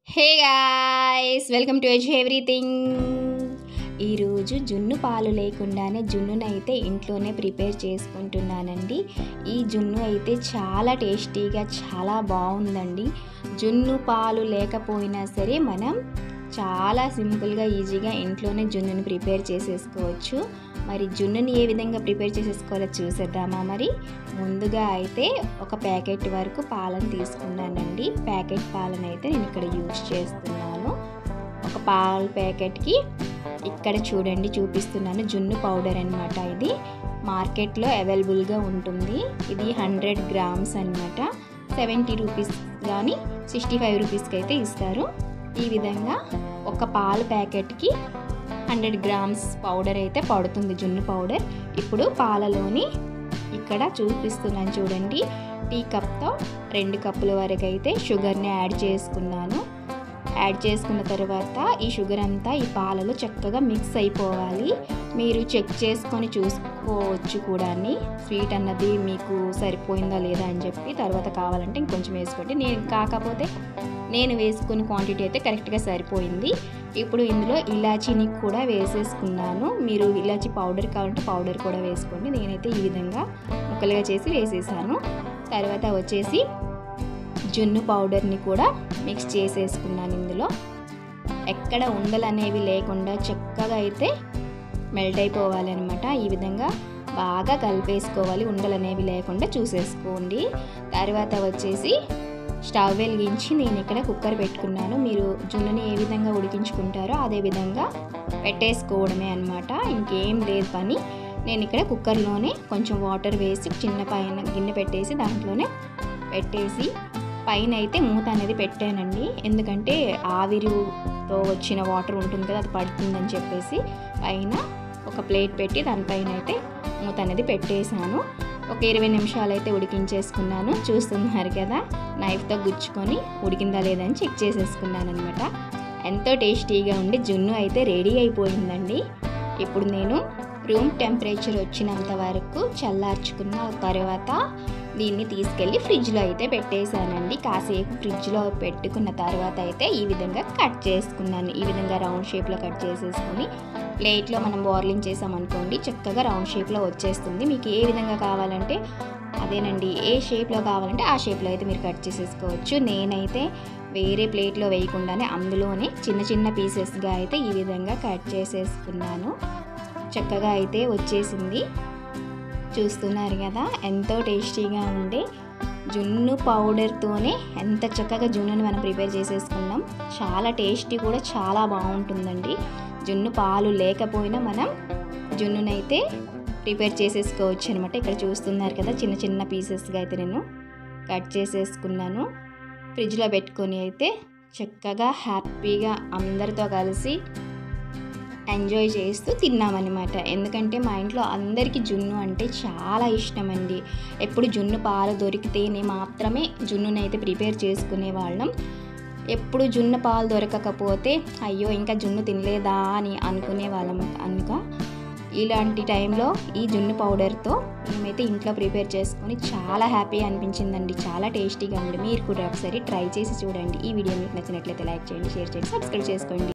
Hey guys, welcome to everything. ఈరోజు జున్ను పాలు లేకుండానే జున్నునైతే ఇంట్లోనే ప్రిపేర్ చేసుకుంటున్నానండి. ఈ జున్ను అయితే చాలా టేస్టీగా చాలా బాగుందండి. జున్ను పాలు లేకపోయినా సరే మనం చాలా సింపుల్గా ఈజీగా ఇంట్లోనే జున్నుని ప్రిపేర్ చేసేసుకోవచ్చు. మరి జున్నుని ఏ విధంగా ప్రిపేర్ చేసేసుకోవాలో చూసేద్దామా? మరి ముందుగా అయితే ఒక ప్యాకెట్ వరకు పాలను తీసుకున్నానండి. ప్యాకెట్ పాలను అయితే నేను ఇక్కడ యూజ్ చేస్తున్నాను. ఒక పాల ప్యాకెట్కి ఇక్కడ చూడండి చూపిస్తున్నాను, జున్ను పౌడర్ అనమాట. ఇది మార్కెట్లో అవైలబుల్గా ఉంటుంది. ఇది 100 గ్రామ్స్ అనమాట. 70 రూపీస్ కానీ 65 రూపీస్కి అయితే ఇస్తారు. ఈ విధంగా ఒక పాల ప్యాకెట్కి 100 గ్రామ్స్ పౌడర్ అయితే పడుతుంది, జున్ను పౌడర్. ఇప్పుడు పాలలోని ఇక్కడ చూపిస్తున్నాను చూడండి, టీ కప్తో 2 కప్పుల వరకు అయితే షుగర్ని యాడ్ చేసుకున్నాను. యాడ్ చేసుకున్న తర్వాత ఈ షుగర్ అంతా ఈ పాలలో చక్కగా మిక్స్ అయిపోవాలి. మీరు చెక్ చేసుకొని చూసుకోవచ్చు కూడా, స్వీట్ అన్నది మీకు సరిపోయిందా లేదా అని చెప్పి. తర్వాత కావాలంటే ఇంకొంచెం వేసుకోండి. నేను వేసుకున్న క్వాంటిటీ అయితే కరెక్ట్గా సరిపోయింది. ఇప్పుడు ఇందులో ఇలాచీని కూడా వేసేసుకున్నాను. మీరు ఇలాచీ పౌడర్ కావాలంటే పౌడర్ కూడా వేసుకోండి. నేనైతే ఈ విధంగా ముక్కలుగా చేసి వేసేసాను. తర్వాత వచ్చేసి జున్ను పౌడర్ని కూడా మిక్స్ చేసేసుకున్నాను. ఇందులో ఎక్కడ ఉండలు అనేవి లేకుండా చక్కగా అయితే మెల్ట్ అయిపోవాలన్నమాట. ఈ విధంగా బాగా కలిపేసుకోవాలి, ఉండలు అనేవి లేకుండా చూసేసుకోండి. తర్వాత వచ్చేసి స్టవ్ వెలిగించి నేను ఇక్కడ కుక్కర్ పెట్టుకున్నాను. మీరు జున్నుని ఏ విధంగా ఉడికించుకుంటారో అదే విధంగా పెట్టేసుకోవడమే అనమాట, ఇంకేం లేదు పని. నేను ఇక్కడ కుక్కర్లోనే కొంచెం వాటర్ వేసి చిన్న పైన గిన్నె పెట్టేసి దాంట్లోనే పెట్టేసి పైన అయితే మూత అనేది పెట్టానండి. ఎందుకంటే ఆవిరితో వచ్చిన వాటర్ ఉంటుంది కదా, అది పడుతుందని చెప్పేసి పైన ఒక ప్లేట్ పెట్టి దానిపైన అయితే మూత అనేది పెట్టేశాను. ఒక 20 నిమిషాలు అయితే ఉడికించేసుకున్నాను. చూస్తున్నారు కదా, నైఫ్తో గుచ్చుకొని ఉడికిందా లేదని చెక్ చేసేసుకున్నాను అనమాట. ఎంతో టేస్టీగా ఉండి జున్ను అయితే రెడీ అయిపోయిందండి. ఇప్పుడు నేను రూమ్ టెంపరేచర్ వచ్చినంత వరకు చల్లార్చుకున్న తర్వాత దీన్ని తీసుకెళ్ళి ఫ్రిడ్జ్లో అయితే పెట్టేశానండి. కాసేపు ఫ్రిడ్జ్లో పెట్టుకున్న తర్వాత అయితే ఈ విధంగా కట్ చేసుకున్నాను. ఈ విధంగా రౌండ్ షేప్లో కట్ చేసేసుకొని ప్లేట్లో మనం బాయిలింగ్ చేసామనుకోండి, చక్కగా రౌండ్ షేప్లో వచ్చేస్తుంది. మీకు ఏ విధంగా కావాలంటే అదేనండి, ఏ షేప్లో కావాలంటే ఆ షేప్లో అయితే మీరు కట్ చేసేసుకోవచ్చు. నేనైతే వేరే ప్లేట్లో వేయకుండానే అందులోనే చిన్న చిన్న పీసెస్గా అయితే ఈ విధంగా కట్ చేసేసుకున్నాను. చక్కగా అయితే వచ్చేసింది. చూస్తున్నారు కదా, ఎంతో టేస్టీగా ఉండే జున్ను పౌడర్తోనే ఎంత చక్కగా జున్నుని మనం ప్రిపేర్ చేసేసుకున్నాం. చాలా టేస్టీ కూడా చాలా బాగుంటుందండి. జున్ను పాలు లేకపోయినా మనం జున్నునైతే ప్రిపేర్ చేసేసుకోవచ్చు అనమాట. ఇక్కడ చూస్తున్నారు కదా, చిన్న చిన్న పీసెస్గా అయితే నేను కట్ చేసేసుకున్నాను. ఫ్రిడ్జ్లో పెట్టుకొని అయితే చక్కగా హ్యాపీగా అందరితో కలిసి ఎంజాయ్ చేస్తూ తిన్నామన్నమాట. ఎందుకంటే మా ఇంట్లో అందరికీ జున్ను అంటే చాలా ఇష్టం అండి. ఎప్పుడు జున్ను పాలు దొరికితేనే మాత్రమే జున్నునైతే ప్రిపేర్ చేసుకునే వాళ్ళం. ఎప్పుడు జున్ను పాలు దొరకకపోతే అయ్యో ఇంకా జున్ను తినలేదా అని అనుకునే వాళ్ళం. కనుక ఇలాంటి టైంలో ఈ జున్ను పౌడర్తో మేమైతే ఇంట్లో ప్రిపేర్ చేసుకొని చాలా హ్యాపీ అనిపించిందండి. చాలా టేస్టీగా ఉంది. మీరు కూడా ఒకసారి ట్రై చేసి చూడండి. ఈ వీడియో మీకు నచ్చినట్లయితే లైక్ చేయండి, షేర్ చేయండి, సబ్స్క్రైబ్ చేసుకోండి.